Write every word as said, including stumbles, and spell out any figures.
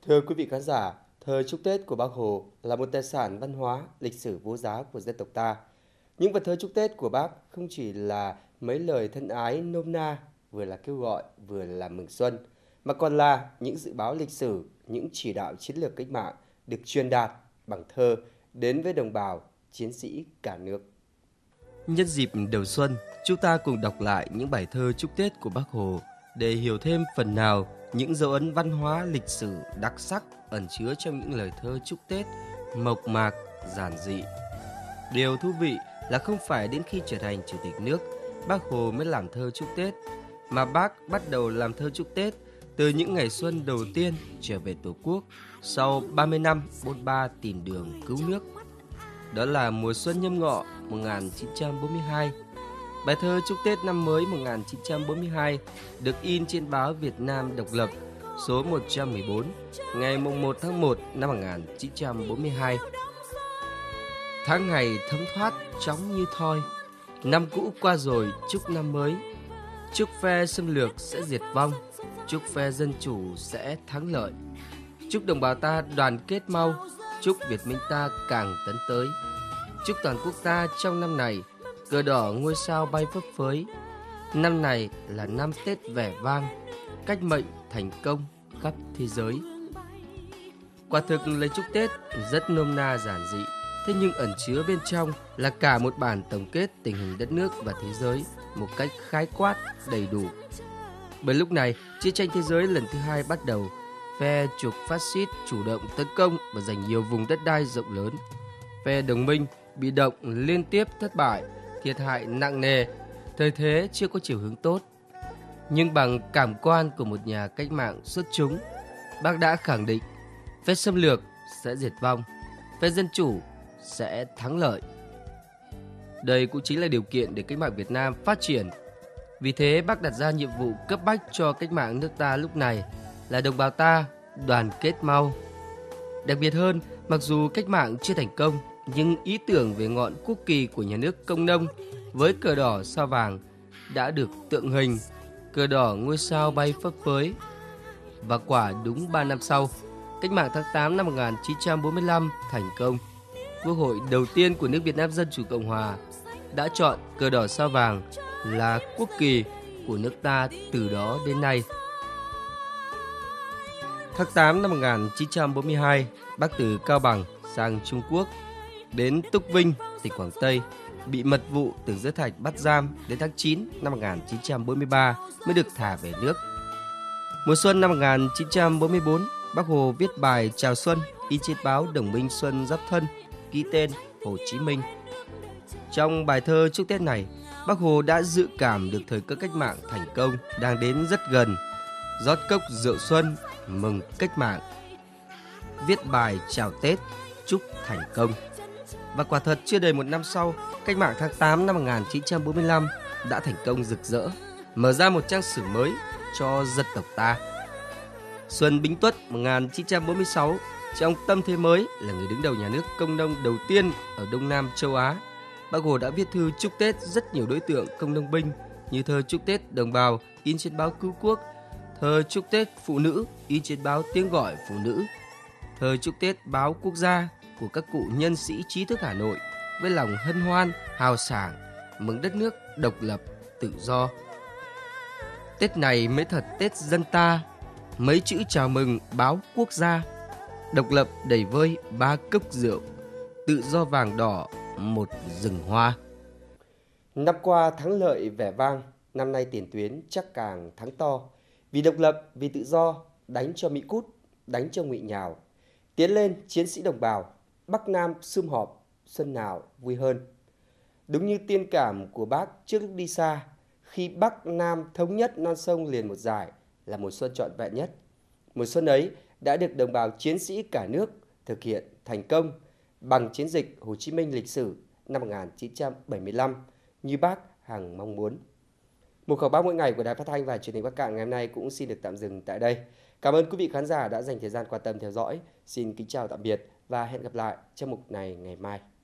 Thưa quý vị khán giả, thơ chúc Tết của Bác Hồ là một tài sản văn hóa, lịch sử vô giá của dân tộc ta. Những vần thơ chúc Tết của Bác không chỉ là mấy lời thân ái nôm na, vừa là kêu gọi, vừa là mừng xuân, mà còn là những dự báo lịch sử, những chỉ đạo chiến lược cách mạng được truyền đạt bằng thơ đến với đồng bào, chiến sĩ cả nước. Nhân dịp đầu xuân, chúng ta cùng đọc lại những bài thơ chúc Tết của Bác Hồ để hiểu thêm phần nào những dấu ấn văn hóa lịch sử đặc sắc ẩn chứa trong những lời thơ chúc Tết mộc mạc, giản dị. Điều thú vị là không phải đến khi trở thành Chủ tịch nước, Bác Hồ mới làm thơ chúc Tết, mà Bác bắt đầu làm thơ chúc Tết từ những ngày xuân đầu tiên trở về Tổ quốc sau ba mươi năm bôn ba tìm đường cứu nước. Đó là mùa xuân Nhâm Ngọ một nghìn chín trăm bốn mươi hai. Bài thơ chúc Tết năm mới một nghìn chín trăm bốn mươi hai được in trên báo Việt Nam Độc lập số một trăm mười bốn ngày mùng một tháng một năm một nghìn chín trăm bốn mươi hai. Tháng ngày thấm thoát chóng như thoi, năm cũ qua rồi chúc năm mới. Chúc phe xâm lược sẽ diệt vong, chúc phe dân chủ sẽ thắng lợi. Chúc đồng bào ta đoàn kết mau, chúc Việt Minh ta càng tấn tới. Chúc toàn quốc ta trong năm này cờ đỏ ngôi sao bay phấp phới. Năm này là năm Tết vẻ vang, cách mệnh thành công khắp thế giới. Quả thực lời chúc Tết rất nôm na giản dị, thế nhưng ẩn chứa bên trong là cả một bản tổng kết tình hình đất nước và thế giới một cách khái quát, đầy đủ. Bởi lúc này, chiến tranh thế giới lần thứ hai bắt đầu, phe trục phát xít chủ động tấn công và giành nhiều vùng đất đai rộng lớn. Phe đồng minh bị động liên tiếp thất bại, thiệt hại nặng nề, thời thế chưa có chiều hướng tốt. Nhưng bằng cảm quan của một nhà cách mạng xuất chúng, Bác đã khẳng định phe xâm lược sẽ diệt vong, phe dân chủ sẽ thắng lợi. Đây cũng chính là điều kiện để cách mạng Việt Nam phát triển. Vì thế Bác đặt ra nhiệm vụ cấp bách cho cách mạng nước ta lúc này là đồng bào ta đoàn kết mau. Đặc biệt hơn, mặc dù cách mạng chưa thành công, nhưng ý tưởng về ngọn quốc kỳ của nhà nước Công nông với cờ đỏ sao vàng đã được tượng hình, cờ đỏ ngôi sao bay phấp phới. Và quả đúng ba năm sau, cách mạng tháng tám năm một nghìn chín trăm bốn mươi lăm thành công. Quốc hội đầu tiên của nước Việt Nam Dân Chủ Cộng Hòa đã chọn cờ đỏ sao vàng là quốc kỳ của nước ta từ đó đến nay. Tháng tám năm một nghìn chín trăm bốn mươi hai, Bác từ Cao Bằng sang Trung Quốc, đến Túc Vinh, tỉnh Quảng Tây, bị mật vụ Tưởng Giới Thạch bắt giam đến tháng chín năm một nghìn chín trăm bốn mươi ba mới được thả về nước. Mùa xuân năm một nghìn chín trăm bốn mươi tư, Bác Hồ viết bài chào xuân in trên báo Đồng Minh Xuân Giáp Thân, ký tên Hồ Chí Minh. Trong bài thơ chúc Tết này, Bác Hồ đã dự cảm được thời cơ cách mạng thành công đang đến rất gần, rót cốc rượu xuân mừng cách mạng, viết bài chào Tết chúc thành công. Và quả thật chưa đầy một năm sau, cách mạng tháng tám năm một nghìn chín trăm bốn mươi lăm đã thành công rực rỡ, mở ra một trang sử mới cho dân tộc ta. Xuân Bính Tuất một nghìn chín trăm bốn mươi sáu, trong tâm thế mới là người đứng đầu nhà nước Công nông đầu tiên ở Đông Nam châu Á, Bác Hồ đã viết thư chúc Tết rất nhiều đối tượng công nông binh như thơ chúc Tết đồng bào in trên báo Cứu Quốc, thơ chúc Tết phụ nữ in trên báo Tiếng Gọi Phụ Nữ, thơ chúc Tết báo Quốc gia của các cụ nhân sĩ trí thức Hà Nội với lòng hân hoan, hào sảng, mừng đất nước độc lập, tự do. Tết này mới thật Tết dân ta, mấy chữ chào mừng báo Quốc gia, độc lập đầy vơi ba cốc rượu, tự do vàng đỏ một rừng hoa. Năm qua thắng lợi vẻ vang, năm nay tiền tuyến chắc càng thắng to. Vì độc lập, vì tự do, đánh cho Mỹ cút, đánh cho Ngụy nhào. Tiến lên chiến sĩ đồng bào, Bắc Nam sum họp, xuân nào vui hơn. Đúng như tiên cảm của Bác trước lúc đi xa, khi Bắc Nam thống nhất non sông liền một dải là mùa xuân trọn vẹn nhất. Mùa xuân ấy đã được đồng bào chiến sĩ cả nước thực hiện thành công bằng chiến dịch Hồ Chí Minh lịch sử năm một nghìn chín trăm bảy mươi lăm như Bác hằng mong muốn. Một khẩu báo mỗi ngày của Đài Phát thanh và Truyền hình Bắc Kạn ngày hôm nay cũng xin được tạm dừng tại đây. Cảm ơn quý vị khán giả đã dành thời gian quan tâm theo dõi. Xin kính chào tạm biệt và hẹn gặp lại trong mục này ngày mai.